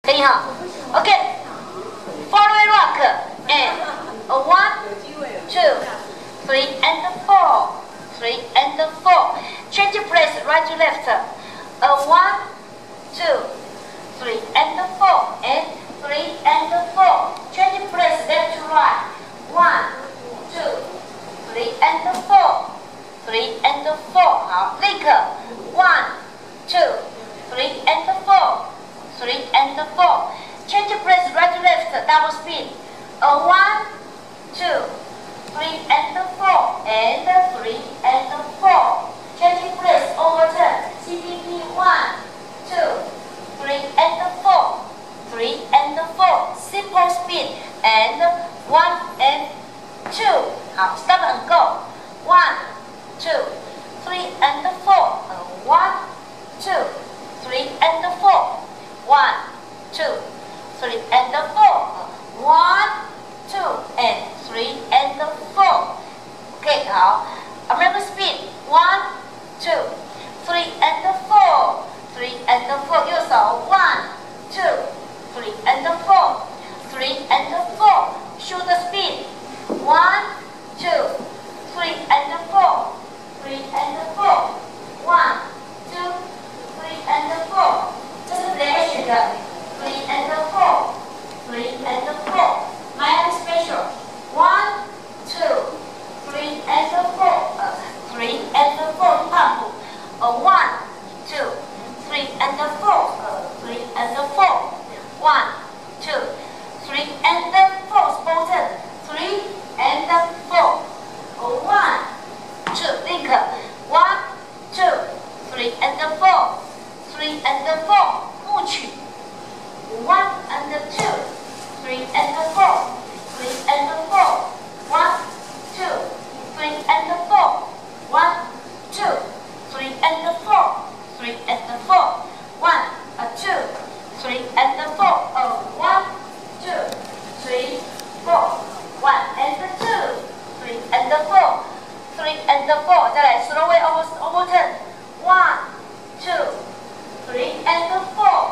可以哈 ？OK。Following rock and a 1, 2, 3 and 4, 3 and 4. Change place right to left. A 1, 2, 3 and 4 and 3 and 4. Change place left to right. 1, 2, 3 and 4, 3 and 4. 好，立刻 1, 2, 3 and 4, 3 and 4. Change place right to left, double speed. A 1, 2, 3 and 4 and 3 and 4. Change place, overturn. CPP 1, 2, 3 and 4, 3 and 4. Simple speed and 1 and 2. 好 ，stop and go. 1, 2, 3 and 4. 1, 2, 3 and 4. 1, 2, 3 and 4. 1, 2 and 3 and 4. OK， 好 ，American speed. 1, 2, 3 and 4. 3 and 4. 右手 1, 2, 3 and 4. 3 and 4. Shoulder speed. 1, 2, 3 and 4. 3 and 4. 1, 2, 3 and 4. 这是 reaction 的 3 and 4. 3 and 4. Miami special. 1, 2, 3 and 4. 3 and 4 pump. 1, 2, 3 and 4. 3 and 4. 1, 2, 3 and 4. Spoken. 3 and 4. 1, 2. Link. 1, 2, 3 and 4. 3 and 4. 木曲。1 and 2, 3 and 4, 3 and 4, 1, 2, 3 and 4, 1, 2, 3 and 4, 3 and 4, 1, 2, 3 and 4, 1, 2, 3, 4, 1 and 2, 3 and 4, 3 and 4. 再来 slowly overturn. 1, 2, 3 and 4.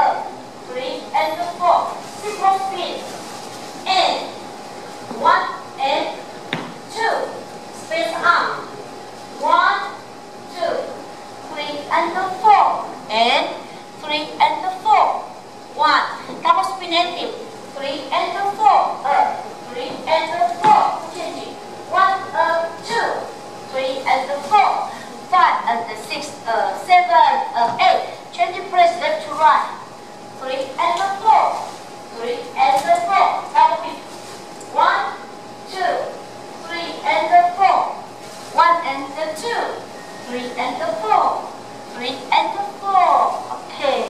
3 and 4. Simple speed. And 1 and 2. Space arm. 1, 2, 3 and 4. And 3 and 4. 1. Double speed native. 3 and 4. 3 and 4. Changing. 1, 2, 3 and 4. 5 and 6, 7, 8. Change place left to right. 3 and 4. 3 and 4. Double beat. 1, 2, 3 and 4. 1 and 2. 3 and 4. 3 and 4.